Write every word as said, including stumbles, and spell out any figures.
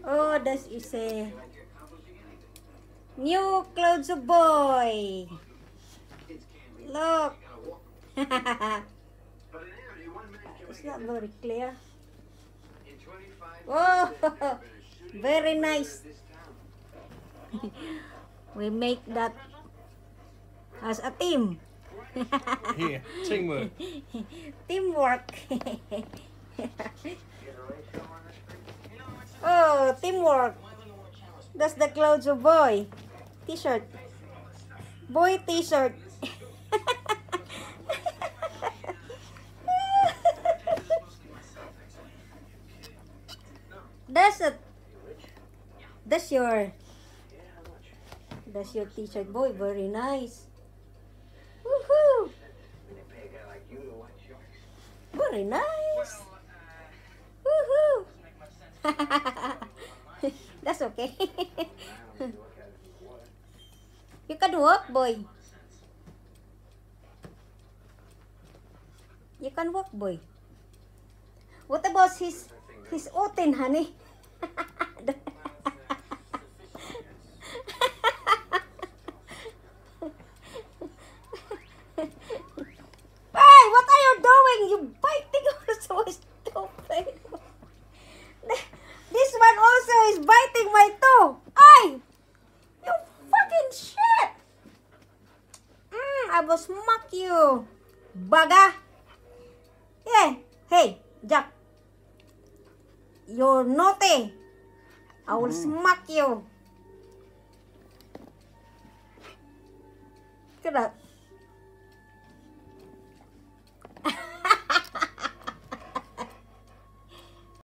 Oh, that is a new clothes of boy. Look. It's not very clear. Oh, very nice. We make that as a team. Yeah, teamwork. Teamwork. Oh, teamwork. That's the clothes of boy. T-shirt. Boy t-shirt. That's a That's your That's your t-shirt, boy. Very nice. Woohoo! Very nice. Woohoo! That's okay. You can walk, boy. You can walk, boy. What about his his oten, honey? Hey, what are you doing? You biting also is stupid. This one also is biting my toe. Ay! You fucking shit! Mm, I will smack you. Baga. Yeah. Hey, Jack. You're naughty. I will smack you. Look at that.